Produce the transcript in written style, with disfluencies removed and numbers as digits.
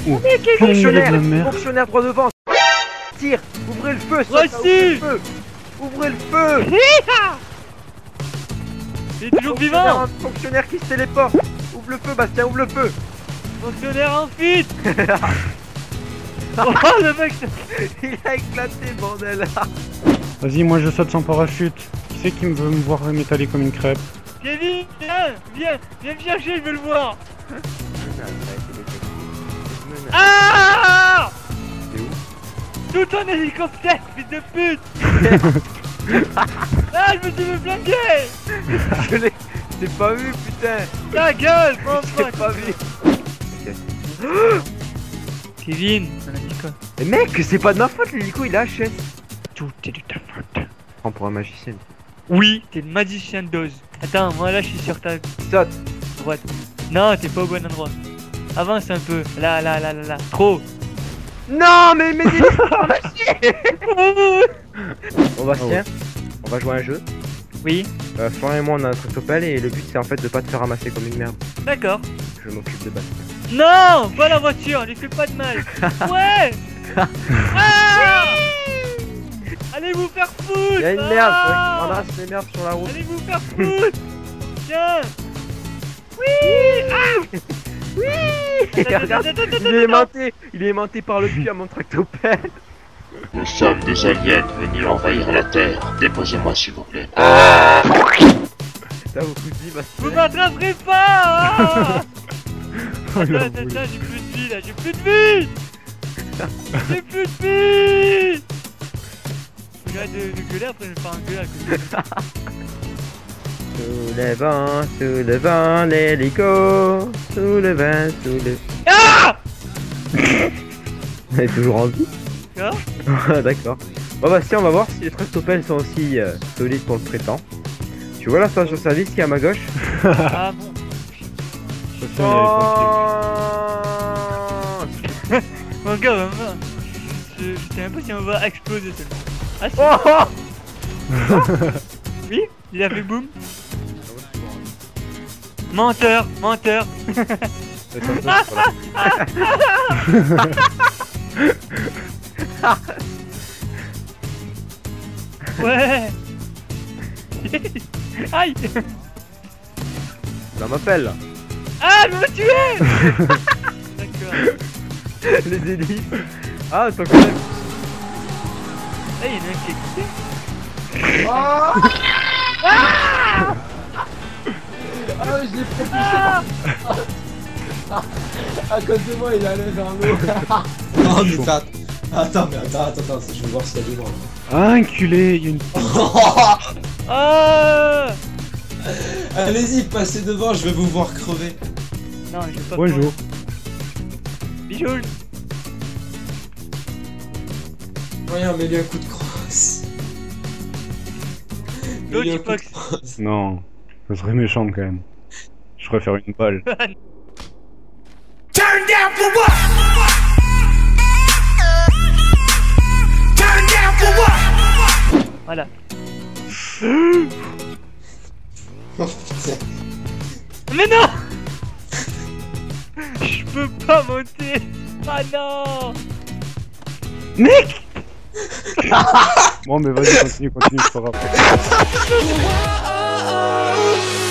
Fonctionnaire, fonctionnaire droit devant. Tire, ouvrez le feu, ouvrez le feu. Ouvrez le feu. Il est toujours vivant. Fonctionnaire qui se téléporte. Ouvre le feu, Bastien, ouvre le feu. Fonctionnaire en fuite. Oh le mec. Il a éclaté, bordel. Vas-y, moi je saute sans parachute. Qui c'est qui veut me voir m'étaler comme une crêpe? Kevin, viens me chercher, je veux le voir. Ah! C'est où? Tout ton hélicoptère, fils de pute. Ah, je me suis fait flinguer. Je l'ai pas vu, putain. Ta gueule, mon Je l'ai pote. pas vu. Kevin, on a dit quoi? Mais mec, c'est pas de ma faute, l'hélico il a HS. Tout est de ta faute. Prends pour un magicien. Oui, t'es le magicien d'Oz. Attends, moi là je suis sur ta Saute. droite. Non, t'es pas au bon endroit. Avance un peu. Là. Trop. Non, mais il va chier. Bon, Bastien, on va jouer à un jeu. Oui, Florian et moi on a un tractopelle et le but c'est en fait de pas te faire ramasser comme une merde. d'accord. Je m'occupe de Bastien. Non, pas la voiture, lui fais pas de mal. Ouais. Ah. Allez vous faire foutre. Y'a une merde, on ramasse les merdes sur la route. Allez vous faire foutre. Tiens. Oui. Ah. Oui. Attends. Il est aimanté par le puits à mon tractopelle. Nous sommes des aliens venus envahir la Terre. Déposez-moi s'il vous plaît. T'as beaucoup dit, Bastien. Vous m'attraperez pas. Oh, il a Attends, voulu. j'ai plus de vie là, j'ai plus de vie. J'ai plus de vie. Regarde de gueuler, après je vais faire un gueule à côté. Sous le vent, l'hélico. Sous le vent, sous le... Ah. Elle est toujours en vie. Quoi? D'accord. Bon Bastien, on va voir si les tractopelles sont aussi solides pour le traitant. Tu vois la station-service qui est à ma gauche? Ah bon. Attention, il y a les pompiers. Mon gars, je sais même pas si on va exploser seulement. Ah si. Oh. Oui, il a fait boum. Menteur. Attention, Ouais. Aïe. Ça m'appelle là. Ah, je me tuer. D'accord. Les hélices. Ah, ton collègue. Eh, il y en a un qui est quitté. Ah, je l'ai propulsé. À cause de moi, il allait vers l'eau. Oh, mais attends, je vais voir s'il y a des morts. Ah, enculé, il y a une... Ah. Allez-y, passez devant, je vais vous voir crever. Non, je vais pas. Bonjour. Bijou. Voyons, mets-lui un coup de crosse. L'autre, Mets-lui un il coup faut de que- crosse. Non, ça serait méchant quand même. Je préfère une balle. Turn down for what? Turn down for what? Voilà. Oh putain. Mais non. Je peux pas monter. Ah non. Mec. Bon, mais vas-y, continue, c'est pas grave.